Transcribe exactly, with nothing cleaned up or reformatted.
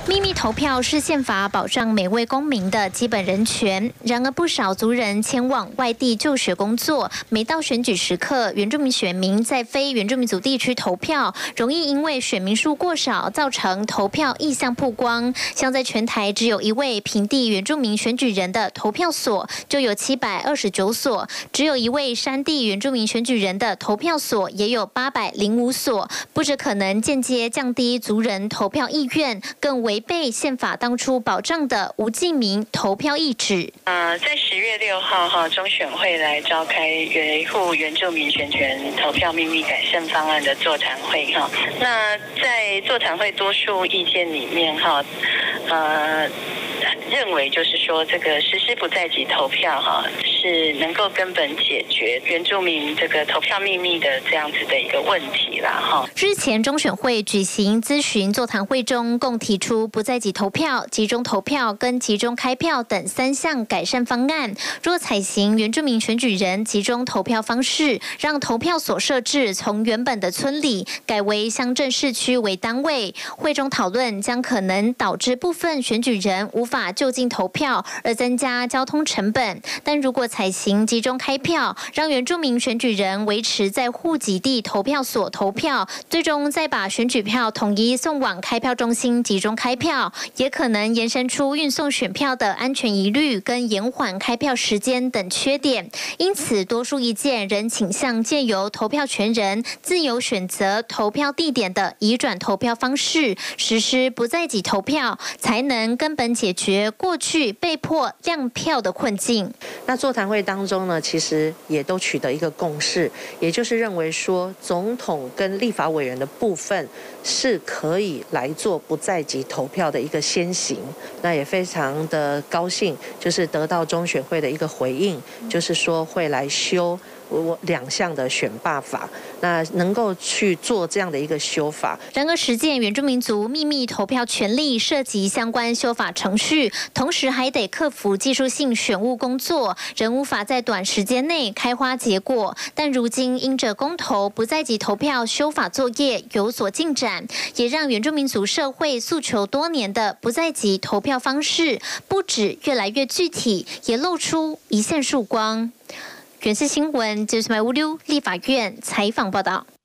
秘密投票是宪法保障每位公民的基本人权。然而，不少族人前往外地就学工作，每到选举时刻，原住民选民在非原住民族地区投票，容易因为选民数过少，造成投票意向曝光。像在全台只有一位平地原住民选举人的投票所，就有七百二十九所；只有一位山地原住民选举人的投票所，也有八百零五所。不只可能间接降低族人投票意愿，更违背宪法当初保障的无记名投票意志。 呃，在十月六号哈，中选会来召开维护原住民选权投票秘密改善方案的座谈会哈。那在座谈会多数意见里面哈，呃。认为就是说，这个实施不在籍投票哈，是能够根本解决原住民这个投票秘密的这样子的一个问题啦哈。 之前中选会举行咨询座谈会中，共提出不在籍投票、集中投票跟集中开票等三项改善方案。若采行原住民选举人集中投票方式，让投票所设置从原本的村里改为乡镇市区为单位，会中讨论将可能导致部分选举人无法就近投票，而增加交通成本。但如果采行集中开票，让原住民选举人维持在户籍地投票所投票，最终再把选举票统一送往开票中心集中开票，也可能延伸出运送选票的安全疑虑跟延缓开票时间等缺点。因此，多数意见仍倾向借由投票权人自由选择投票地点的移转投票方式，实施不在籍投票，才能根本解决过去被迫亮票的困境。 那座谈会当中呢，其实也都取得一个共识，也就是认为说，总统跟立法委员的部分是可以来做不在籍投票的一个先行。那也非常的高兴，就是得到中选会的一个回应，就是说会来修我两项的选罢法，那能够去做这样的一个修法。 然而，实践原住民族秘密投票权利涉及相关修法程序，同时还得克服技术性选务工作，仍无法在短时间内开花结果。但如今因着公投不在籍投票修法作业有所进展，也让原住民族社会诉求多年的不在籍投票方式，不止越来越具体，也露出一线曙光。原视新闻，就是麦乌溜立法院采访报道。